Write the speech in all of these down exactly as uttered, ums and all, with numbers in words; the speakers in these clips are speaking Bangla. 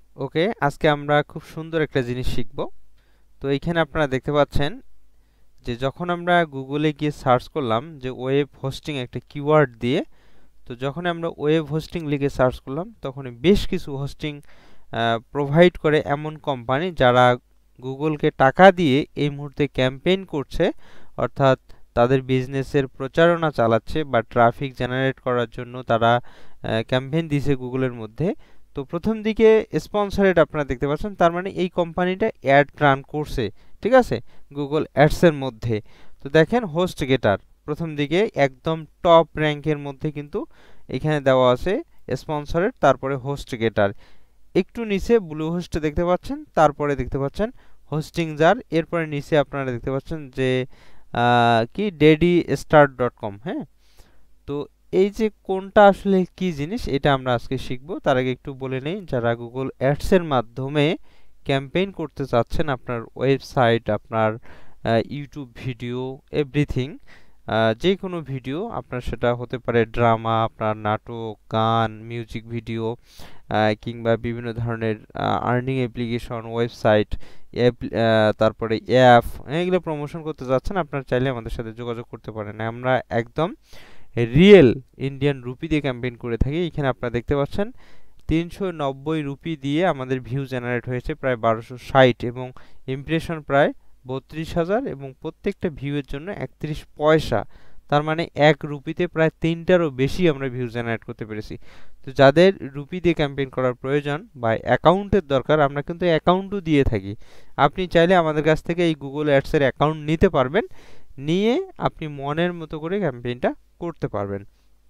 ওকে, আজকে আমরা খুব সুন্দর একটা জিনিস শিখব। তো এইখানে আপনারা দেখতে পাচ্ছেন যে যখন আমরা গুগলে গিয়ে সার্চ করলাম যে ওয়েব হোস্টিং একটা কিওয়ার্ড দিয়ে, তো যখন আমরা ওয়েব হোস্টিং লিখে সার্চ করলাম তখন বেশ কিছু হোস্টিং প্রোভাইড করে এমন কোম্পানি যারা গুগলকে টাকা দিয়ে এই মুহূর্তে ক্যাম্পেইন করছে, অর্থাৎ তাদের বিজনেসের প্রচারণা চালাচ্ছে বা ট্রাফিক জেনারেট করার জন্য তারা ক্যাম্পেইন দিছে গুগলের মধ্যে। তো প্রথম দিকে স্পন্সরেড আপনারা দেখতে পাচ্ছেন, তার মানে এই কোম্পানিটা অ্যাড রান করছে, ঠিক আছে, গুগল অ্যাডসের মধ্যে। তো দেখেন হোস্ট গেটার প্রথম দিকে একদম টপ র্যাঙ্কের মধ্যে কিন্তু এখানে দেওয়া আছে স্পন্সরেড, তারপরে হোস্ট গেটার। একটু নিচে ব্লু হোস্ট দেখতে পাচ্ছেন, তারপরে দেখতে পাচ্ছেন হোস্টিং জার, এরপরে নিচে আপনারা দেখতে পাচ্ছেন যে আহ, কি ডেডি স্টার্ট ডট কম। হ্যাঁ, তো এই যে কোনটা আসলে কি জিনিস এটা আমরা আজকে শিখব। তার আগে একটু বলে নেই, যারা গুগল অ্যাডস এর মাধ্যমে ক্যাম্পেইন করতে চাচ্ছেন আপনার ওয়েবসাইট, আপনার ইউটিউব ভিডিও, এভরিথিং, যে কোনো ভিডিও আপনার, সেটা হতে পারে ড্রামা, আপনার নাটক, গান, মিউজিক ভিডিও, কিংবা বিভিন্ন ধরনের আর্নিং অ্যাপ্লিকেশন, ওয়েবসাইট, তারপরে অ্যাপ, এগুলো প্রমোশন করতে যাচ্ছেন, আপনার চাইলে আমাদের সাথে যোগাযোগ করতে পারেন। আমরা একদম রিয়েল ইন্ডিয়ান রুপি দিয়ে ক্যাম্পেইন করে থাকি। এখানে আপনারা দেখতে পাচ্ছেন তিনশো নব্বই রুপি দিয়ে আমাদের ভিউ জেনারেট হয়েছে প্রায় বারোশো ষাট, এবং ইমপ্রেশন প্রায় বত্রিশ হাজার, এবং প্রত্যেকটা ভিউয়ের জন্য একত্রিশ পয়সা। তার মানে এক রুপিতে প্রায় তিনটারও বেশি আমরা ভিউ জেনারেট করতে পেরেছি। তো যাদের রুপি দিয়ে ক্যাম্পেইন করার প্রয়োজন বা অ্যাকাউন্টের দরকার, আমরা কিন্তু অ্যাকাউন্টও দিয়ে থাকি। আপনি চাইলে আমাদের কাছ থেকে এই গুগল অ্যাডসের অ্যাকাউন্ট নিতে পারবেন, নিয়ে আপনি মনের মতো করে ক্যাম্পেইনটা করতে পারবেন।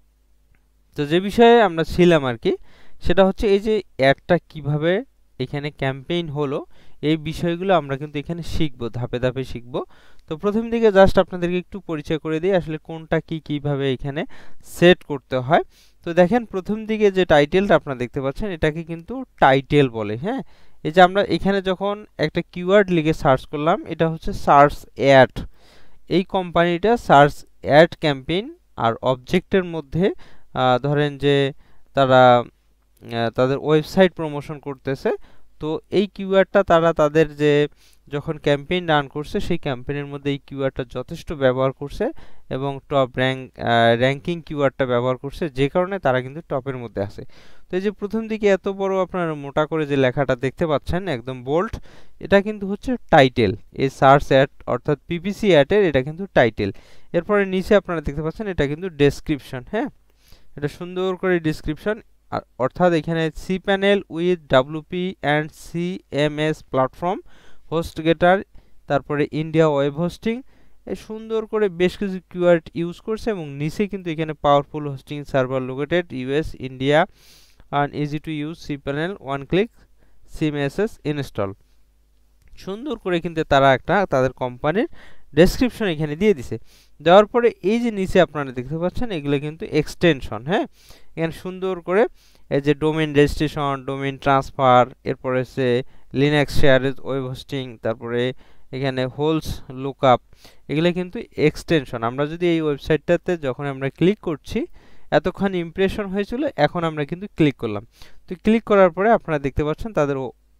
তো যে বিষয়ে আমরা ছিলাম আর কি, সেটা হচ্ছে এই যে অ্যাডটা কিভাবে এখানে ক্যাম্পেইন হলো, এই বিষয়গুলো আমরা কিন্তু এখানে শিখবো, ধাপে ধাপে শিখবো। তো প্রথম দিকে জাস্ট আপনাদেরকে একটু পরিচয় করে দিই আসলে কোনটা কি কিভাবে এখানে সেট করতে হয়। তো দেখেন প্রথম দিকে যে টাইটেলটা আপনারা দেখতে পাচ্ছেন এটাকে কিন্তু টাইটেল বলে। হ্যাঁ, এই যে আমরা এখানে যখন একটা কিওয়ার্ড লিখে সার্চ করলাম, এটা হচ্ছে সার্চ অ্যাড। এই কোম্পানিটা সার্চ অ্যাড ক্যাম্পেইন আর অবজেক্টের মধ্যে আহ, ধরেন যে তারা আহ, তাদের ওয়েবসাইট প্রমোশন করতেছে। তো এই কিওয়ার্ডটা তারা তাদের যে যখন ক্যাম্পেইন রান করছে সেই ক্যাম্পেইনের মধ্যে এই কিওয়ার্ডটা যথেষ্ট ব্যবহার করছে, এবং টপ র্যাঙ্ক র্যাঙ্কিং কিওয়ার্ডটা ব্যবহার করছে, যে কারণে তারা কিন্তু টপের মধ্যে আছে। তো এই যে প্রথম দিকে এত বড় আপনার মোটা করে যে লেখাটা দেখতে পাচ্ছেন একদম বোল্ড, এটা কিন্তু হচ্ছে টাইটেল। এই সার্চ অ্যাড অর্থাৎ পিপিসি অ্যাডের এটা কিন্তু টাইটেল। এরপরে নিচে আপনারা দেখতে পাচ্ছেন এটা কিন্তু ডেসক্রিপশন। হ্যাঁ, এটা সুন্দর করে ডিসক্রিপশন, অর্থাৎ এখানে C panel with WP and CMS platform, HostGator, তারপরে ইন্ডিয়া ওয়েব হোস্টিং, এই সুন্দর করে বেশ কিছু কিওয়ার্ড ইউজ করছে, এবং নিচে কিন্তু এখানে powerful hosting server located US India and easy to use C panel one click CMS install. সুন্দর করে কিন্তু তারা একটা তাদের কোম্পানির ডেসক্রিপশন এখানে দিয়ে দিছে। দেওয়ার পরে এই যে নিচে আপনারা দেখতে পাচ্ছেন এগুলো কিন্তু এক্সটেনশন। হ্যাঁ, এখানে সুন্দর করে এই যে ডোমেইন রেজিস্ট্রেশন, ডোমেইন ট্রান্সফার, এরপরে হচ্ছে লিনাক্স শেয়ারেজ, ওয়েব হোস্টিং, তারপরে এখানে হোলস লুকআপ, এগুলো কিন্তু এক্সটেনশন। আমরা যদি এই ওয়েবসাইটটাতে যখন আমরা ক্লিক করছি, এতক্ষণ ইমপ্রেশন হয়েছিল, এখন আমরা কিন্তু ক্লিক করলাম। তো ক্লিক করার পরে আপনারা দেখতে পাচ্ছেন তাদের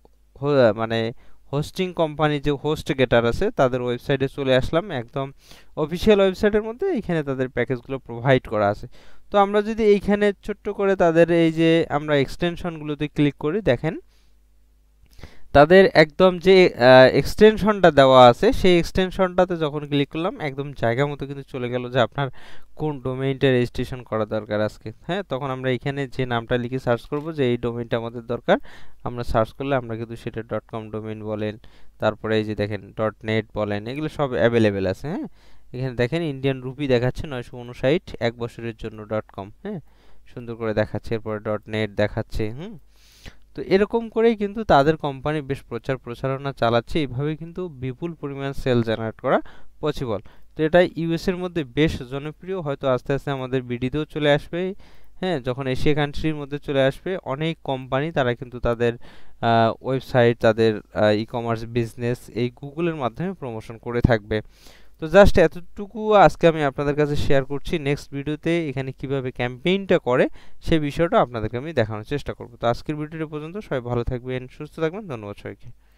মানে হোস্টিং কোম্পানি যে হোস্ট গেটার আছে তাদের ওয়েবসাইটে চলে আসলাম, একদম অফিসিয়াল ওয়েবসাইটের মধ্যে এখানে তাদের প্যাকেজগুলো প্রোভাইড করা আছে। তো আমরা যদি এইখানে ছোট্ট করে তাদের এই যে আমরা এক্সটেনশনগুলোতে ক্লিক করি, দেখেন তাদের একদম যে এক্সটেনশনটা দেওয়া আছে সেই এক্সটেনশনটাতে যখন ক্লিক করলাম একদম জায়গা মতো কিন্তু চলে গেল যে আপনার কোন ডোমেইনটা রেজিস্ট্রেশন করা দরকার আজকে। হ্যাঁ, তখন আমরা এখানে যে নামটা লিখে সার্চ করব যে এই ডোমেইনটা আমাদের দরকার, আমরা সার্চ করলে আমরা কিন্তু সেটা ডট কম ডোমেইন বলেন, তারপরে এই যে দেখেন ডট নেট বলেন, এগুলো সব অ্যাভেলেবেল আছে। হ্যাঁ, এখানে দেখেন ইন্ডিয়ান রুপি দেখাচ্ছে নয়শো উনষাট এক বছরের জন্য ডট কম। হ্যাঁ, সুন্দর করে দেখাচ্ছে, এরপরে ডট নেট দেখাচ্ছে। হুম, তো এরকম করেই কিন্তু তাদের কোম্পানি বেশ প্রচার প্রচারণা চালাচ্ছে, এইভাবে কিন্তু বিপুল পরিমাণ সেল জেনারেট করা পসিবল। তো এটা ইউএস এর মধ্যে বেশ জনপ্রিয়, হয়তো আস্তে আস্তে আমাদের বিডিতেও চলে আসবে। হ্যাঁ, যখন এশিয়া কান্ট্রির মধ্যে চলে আসবে অনেক কোম্পানি তারা কিন্তু তাদের ওয়েবসাইট, তাদের ই কমার্স বিজনেস এই গুগলের মাধ্যমে প্রমোশন করে থাকবে। তো জাস্ট এতটুকু আজকে আমি আপনাদের কাছে শেয়ার করছি। নেক্সট ভিডিওতে এখানে কিভাবে ক্যাম্পেইনটা করে সেই বিষয়টা আপনাদেরকে আমি দেখানোর চেষ্টা করব। তো আজকের ভিডিওটা পর্যন্ত, সবাই ভালো থাকবেন, সুস্থ থাকবেন, ধন্যবাদ সবাইকে।